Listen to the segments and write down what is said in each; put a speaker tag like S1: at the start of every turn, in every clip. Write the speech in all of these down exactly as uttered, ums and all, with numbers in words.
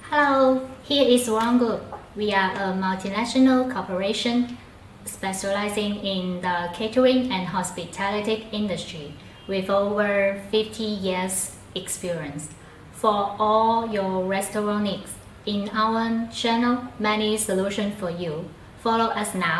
S1: Hello, here is One Group. We are a multinational corporation specializing in the catering and hospitality industry with over fifty years experience. For all your restaurant needs, in our channel, many solutions for you. Follow us now.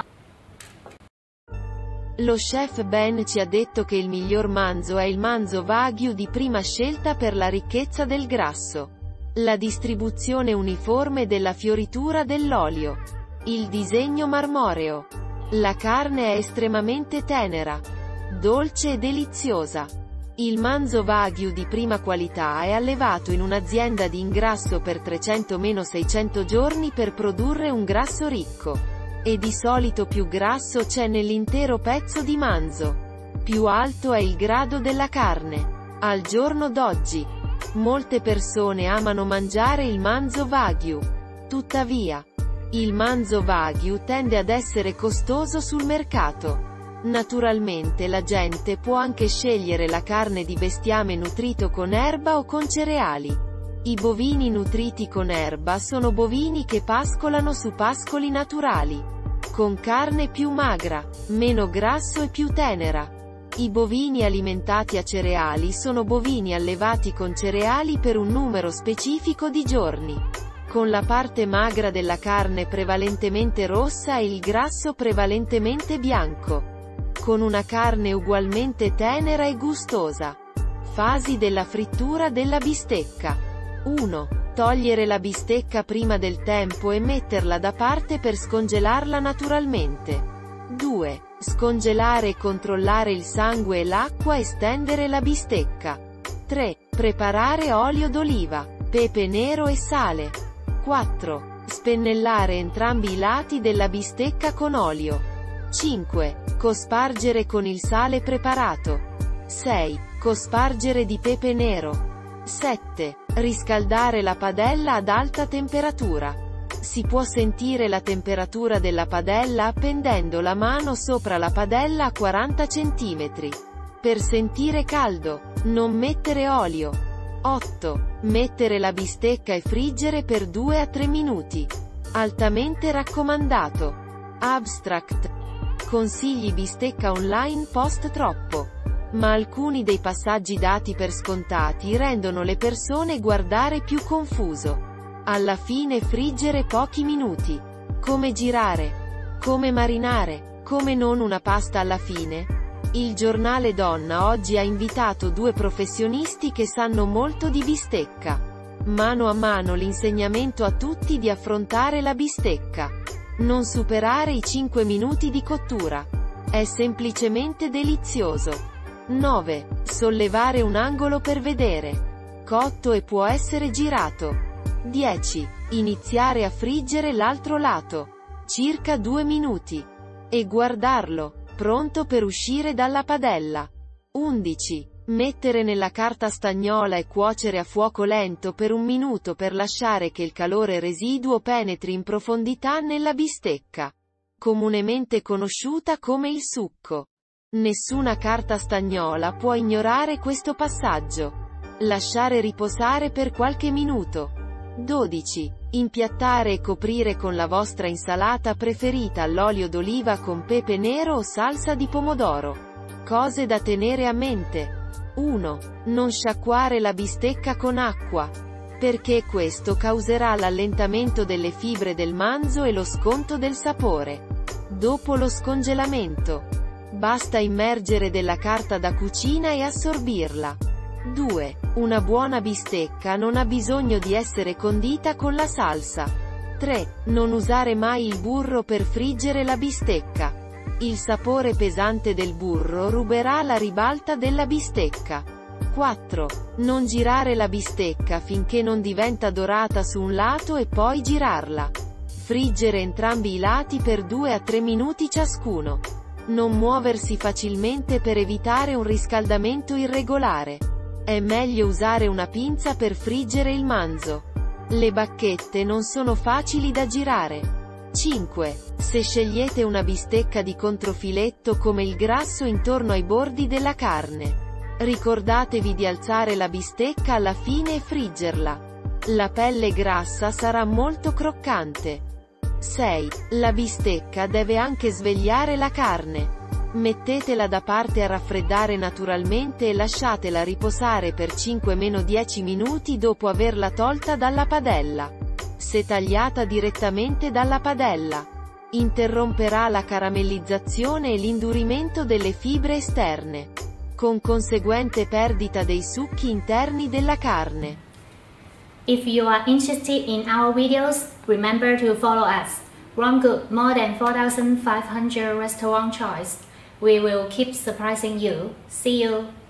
S2: Lo chef Ben ci ha detto che il miglior manzo è il manzo Wagyu di prima scelta per la ricchezza del grasso, la distribuzione uniforme della fioritura dell'olio, il disegno marmoreo. La carne è estremamente tenera, dolce e deliziosa. Il manzo Wagyu di prima qualità è allevato in un'azienda di ingrasso per trecento seicento giorni per produrre un grasso ricco. E di solito più grasso c'è nell'intero pezzo di manzo. Più alto è il grado della carne. Al giorno d'oggi, molte persone amano mangiare il manzo Wagyu. Tuttavia, il manzo Wagyu tende ad essere costoso sul mercato. Naturalmente la gente può anche scegliere la carne di bestiame nutrito con erba o con cereali. I bovini nutriti con erba sono bovini che pascolano su pascoli naturali, con carne più magra, meno grasso e più tenera. I bovini alimentati a cereali sono bovini allevati con cereali per un numero specifico di giorni, con la parte magra della carne prevalentemente rossa e il grasso prevalentemente bianco, con una carne ugualmente tenera e gustosa. Fasi della frittura della bistecca. uno. Togliere la bistecca prima del tempo e metterla da parte per scongelarla naturalmente. due. Scongelare e controllare il sangue e l'acqua e stendere la bistecca. tre. Preparare olio d'oliva, pepe nero e sale. quattro. Spennellare entrambi i lati della bistecca con olio. cinque. Cospargere con il sale preparato. sei. Cospargere di pepe nero. sette. Riscaldare la padella ad alta temperatura. Si può sentire la temperatura della padella appendendo la mano sopra la padella a quaranta centimetri. Per sentire caldo, non mettere olio. otto. Mettere la bistecca e friggere per due a tre minuti. Altamente raccomandato. Abstract. Consigli bistecca online post troppo. Ma alcuni dei passaggi dati per scontati rendono le persone guardare più confuso. Alla fine friggere pochi minuti. Come girare? Come marinare? Come non una pasta alla fine? Il giornale Donna oggi ha invitato due professionisti che sanno molto di bistecca. Mano a mano l'insegnamento a tutti di affrontare la bistecca. Non superare i cinque minuti di cottura. È semplicemente delizioso. nove. Sollevare un angolo per vedere. Cotto e può essere girato. dieci. Iniziare a friggere l'altro lato. Circa due minuti. E guardarlo, pronto per uscire dalla padella. undici. Mettere nella carta stagnola e cuocere a fuoco lento per un minuto per lasciare che il calore residuo penetri in profondità nella bistecca. Comunemente conosciuta come il succo. Nessuna carta stagnola può ignorare questo passaggio. Lasciare riposare per qualche minuto. dodici. Impiattare e coprire con la vostra insalata preferita all'olio d'oliva con pepe nero o salsa di pomodoro. Cose da tenere a mente. uno. Non sciacquare la bistecca con acqua, perché questo causerà l'allentamento delle fibre del manzo e lo sconto del sapore. Dopo lo scongelamento, basta immergere della carta da cucina e assorbirla. due. Una buona bistecca non ha bisogno di essere condita con la salsa. tre. Non usare mai il burro per friggere la bistecca. Il sapore pesante del burro ruberà la ribalta della bistecca. quattro. Non girare la bistecca finché non diventa dorata su un lato e poi girarla. Friggere entrambi i lati per due a tre minuti ciascuno. Non muoversi facilmente per evitare un riscaldamento irregolare. È meglio usare una pinza per friggere il manzo. Le bacchette non sono facili da girare. cinque. Se scegliete una bistecca di controfiletto come il grasso intorno ai bordi della carne, ricordatevi di alzare la bistecca alla fine e friggerla. La pelle grassa sarà molto croccante. sei. La bistecca deve anche svegliare la carne. Mettetela da parte a raffreddare naturalmente e lasciatela riposare per cinque dieci minuti dopo averla tolta dalla padella. Se tagliata direttamente dalla padella, interromperà la caramellizzazione e l'indurimento delle fibre esterne, con conseguente perdita dei succhi interni della carne.
S1: If you are interested in our videos, remember to follow us. Wronggood, more than four thousand five hundred restaurant choice. We will keep surprising you. See you!